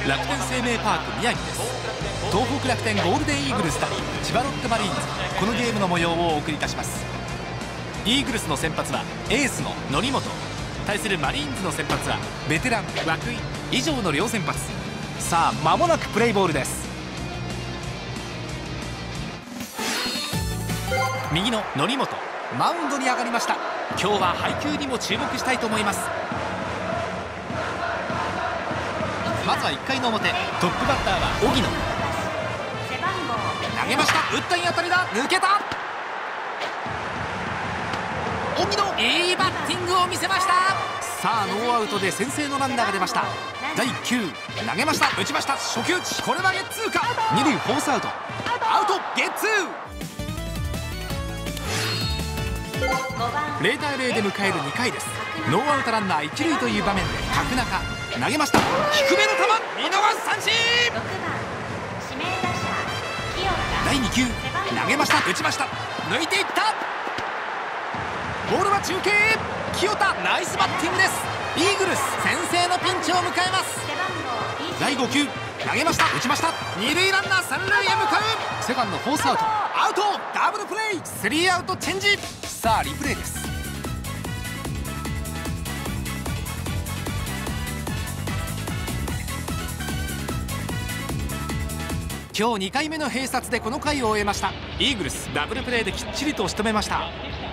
楽天生命パーク宮城です。東北楽天ゴールデンイーグルス対千葉ロッテマリーンズ、このゲームの模様をお送りいたします。イーグルスの先発はエースの則本、対するマリーンズの先発はベテラン涌井、以上の両先発。さあ間もなくプレイボールです。右の則本、マウンドに上がりました。今日は配球にも注目したいと思います。まずは1回の表、トップバッターは荻野。投げました。打ったいい当たりだ、抜けた。荻野、いいバッティングを見せました。さあノーアウトで先制のランナーが出ました。第1球投げました、打ちました。初球打ち、これはゲッツーか。二塁フォースアウト、アウト、ゲッツー。0対0で迎える2回です。ノーアウトランナー1塁という場面で角中、投げました。低めの球、見逃し三振。第2球投げました、打ちました。抜いていった。ボールは中継。清田、ナイスバッティングです。イーグルス先制のピンチを迎えます。第5球投げました、打ちました。二塁ランナー三塁へ向かう。セカンドフォースアウト、アウト、ダブルプレー、スリーアウトチェンジ。さあリプレイです。今日2回目の併殺でこの回を終えました。イーグルスダブルプレーできっちりと仕留めました。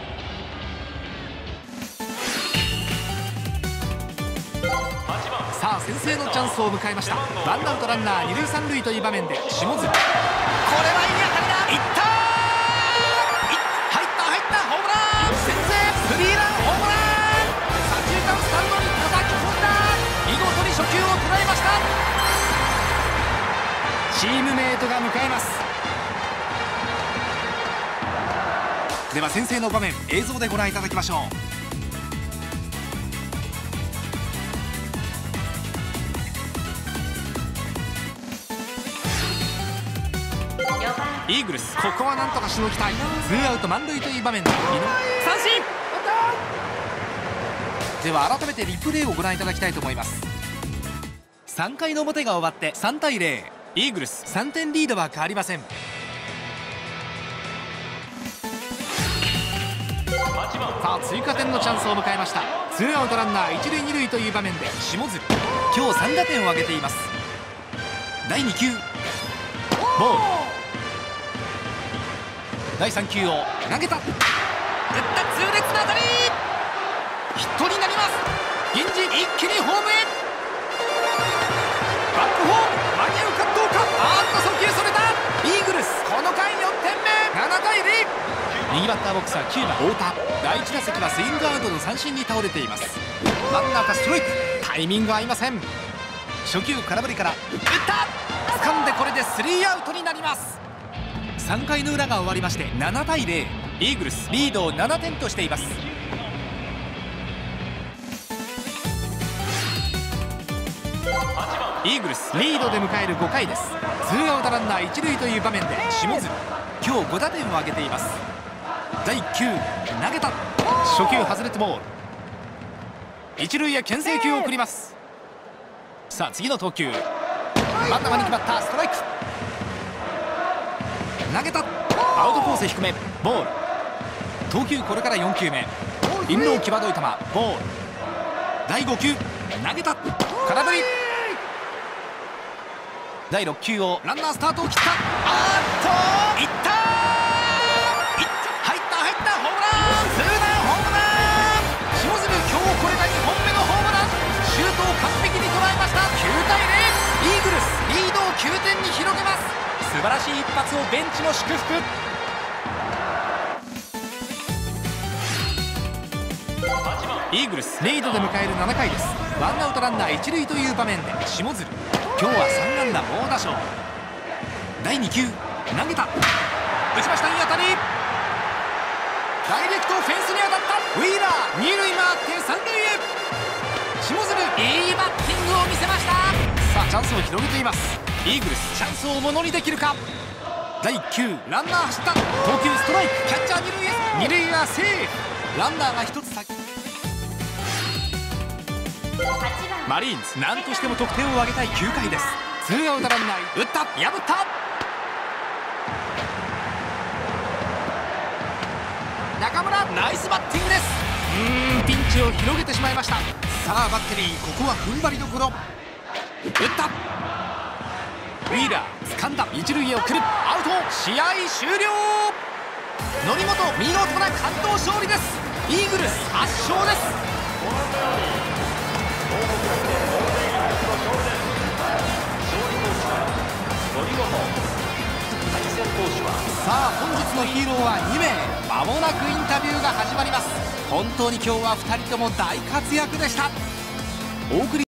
さあ先制のチャンスを迎えました。ワンアウトランナー二塁三塁という場面で下鶴、これはいい当たりだ。いった、入ったホームラン、先制スリーランホームラン。左中間スタンドに叩き込んだ。見事に初球を捉えました。チームメイトが迎えます。では先制の場面、映像でご覧いただきましょう。イーグルス、ここはなんとかしのぎたい。ツーアウト満塁という場面で三振。では改めてリプレイをご覧いただきたいと思います。3回の表が終わって3対0、イーグルス3点リードは変わりません。さあ追加点のチャンスを迎えました。ツーアウトランナー一塁二塁という場面で下鶴、今日3打点を挙げています。第2球ボール、第3球を投げた、打った、痛烈な当たり、ヒットになります。銀次一気にホームへ、バックホーム間に合うかどうか。送球それた。イーグルスこの回4点目、7対0。右バッターボックスは9番太田。第1打席はスイングアウトの三振に倒れています。真ん中ストライク、タイミング合いません。初球空振りから打った、掴んでこれでスリーアウトになります。3回の裏が終わりまして7対0、イーグルスリードを7点としています。イーグルスリードで迎える5回です。ツーアウトランナー一塁という場面で下鶴、今日5打点を挙げています。第1球投げた、初球外れてボール、一塁へ牽制球を送ります。さあ次の投球、真ん中に決まった、ストライク、投げた、アウトコース低め、ボール。投球これから4球目、インロー際どい球、ボール。第5球投げた、空振り。第6球をランナースタートを切った、いった、入ったホームラン、ツーランホームラン。下鶴今日これが2本目のホームラン、シュートを完璧に捉えました。9対0、イーグルスリードを9点に広げます。素晴らしい一発をベンチも祝福。イーグルスリードで迎える7回です。ワンアウトランナー一塁という場面で下鶴、今日は3安打猛打賞。第2球投げた、打ちました、いい当たり、ダイレクトフェンスに当たった。ウィーラー二塁回って三塁へ。下鶴いいバッティングを見せました。さあチャンスを広げています。イーグルスチャンスをものにできるか。第1球ランナー走った、投球ストライク、キャッチャー二塁へ、二塁はセーフ。ランナーが一つ先。 マリーンズ何としても得点を挙げたい9回です。ツーアウトランナー、打った、破った中村、ナイスバッティングです。ピンチを広げてしまいました。さあバッテリー、ここは踏ん張りどころ。打った、ウィーラー掴んだ、一塁へ送る、アウト、試合終了。則本、見事な完投勝利です。イーグルス圧勝です。さあ本日のヒーローは2名。間もなくインタビューが始まります。本当に今日は2人とも大活躍でした。お送り